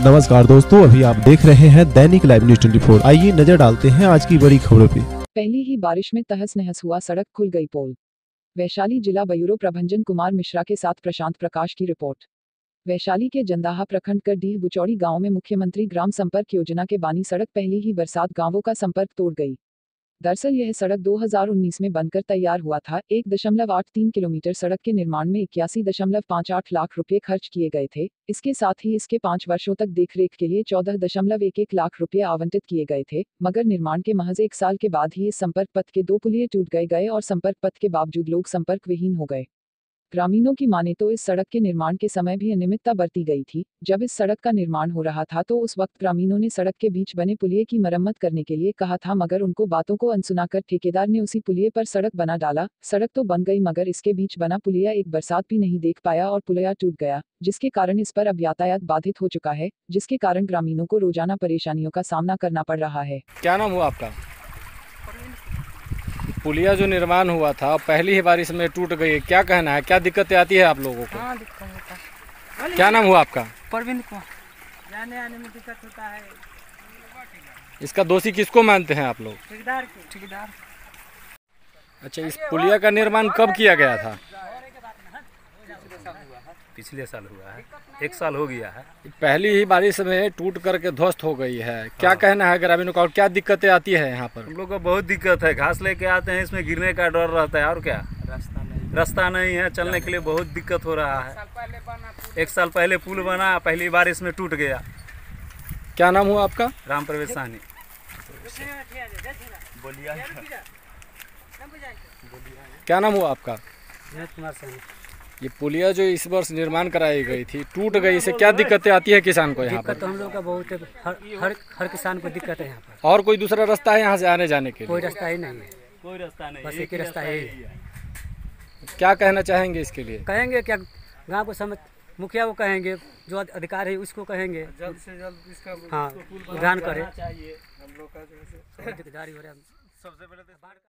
नमस्कार दोस्तों, अभी आप देख रहे हैं दैनिक लाइव न्यूज 24। आइए नजर डालते हैं आज की बड़ी खबरों पे। पहली ही बारिश में तहस नहस हुआ सड़क, खुल गई पोल। वैशाली जिला ब्यूरो प्रभंजन कुमार मिश्रा के साथ प्रशांत प्रकाश की रिपोर्ट। वैशाली के जंदाहा प्रखंड कर डीह बुचौड़ी गांव में मुख्यमंत्री ग्राम संपर्क योजना के बानी सड़क पहली ही बरसात गांवों का संपर्क तोड़ गई। दरअसल यह सड़क 2019 में बनकर तैयार हुआ था। 1.83 किलोमीटर सड़क के निर्माण में 81.58 लाख रुपए खर्च किए गए थे। इसके साथ ही इसके 5 वर्षों तक देखरेख के लिए 14.11 लाख रुपए आवंटित किए गए थे, मगर निर्माण के महज 1 साल के बाद ही इस संपर्क पथ के 2 पुलिये टूट गए और संपर्क पथ के बावजूद लोग संपर्क विहीन हो गए। ग्रामीणों की माने तो इस सड़क के निर्माण के समय भी अनियमितता बरती गई थी। जब इस सड़क का निर्माण हो रहा था तो उस वक्त ग्रामीणों ने सड़क के बीच बने पुलिये की मरम्मत करने के लिए कहा था, मगर उनको बातों को अनसुना कर ठेकेदार ने उसी पुलिये पर सड़क बना डाला। सड़क तो बन गई मगर इसके बीच बना पुलिया एक बरसात भी नहीं देख पाया और पुलिया टूट गया, जिसके कारण इस पर अब यातायात बाधित हो चुका है, जिसके कारण ग्रामीणों को रोजाना परेशानियों का सामना करना पड़ रहा है। क्या नाम हुआ आपका? पुलिया जो निर्माण हुआ था पहली ही बारिश में टूट गई, क्या कहना है, क्या दिक्कतें आती है आप लोगों को? हाँ, दिक्कत होता है। क्या नाम हुआ आपका? परवीन को जाने आने में दिक्कत होता है। इसका दोषी किसको मानते हैं आप लोग? ठेकेदार। अच्छा, इस पुलिया का निर्माण कब किया गया था? पिछले साल हुआ है, 1 साल हो गया है। पहली ही बारिश में टूट करके ध्वस्त हो गई है, क्या कहना है ग्रामीणों का और क्या दिक्कतें आती है यहाँ पर? हम लोग को बहुत दिक्कत है, घास लेके आते हैं, इसमें गिरने का डर रहता है और क्या, रास्ता नहीं है, चलने के लिए बहुत दिक्कत हो रहा है। 1 साल पहले पुल बना, पहली बारिश में टूट गया। क्या नाम हुआ आपका? राम प्रवेश साहनी। क्या नाम हुआ आपका? कुमार साहनी। ये पुलिया जो इस वर्ष निर्माण कराई गई थी टूट गई, इससे क्या दिक्कतें आती है किसान को यहाँ पर? दिक्कत तो हम लोग का बहुत है, हर किसान को दिक्कत है यहाँ पर। और कोई दूसरा रास्ता है यहाँ से आने जाने के लिए? कोई रास्ता ही नहीं है, कोई रास्ता नहीं, बस एक ही रास्ता है। क्या कहना चाहेंगे इसके लिए? कहेंगे क्या, गाँव को समझ मुखिया को कहेंगे, जो अधिकार है उसको कहेंगे जल्द से जल्द इसका हाँ ध्यान करे। चाहिए हम लोग का जो है दिकदारी हो रहा है। सबसे पहले